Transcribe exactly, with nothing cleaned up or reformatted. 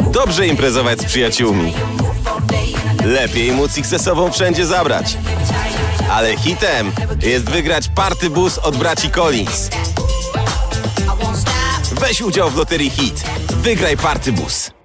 Dobrze imprezować z przyjaciółmi. Lepiej móc ich ze sobą wszędzie zabrać. Ale hitem jest wygrać party bus od braci Collins. Weź udział w loterii Hit. Wygraj party bus.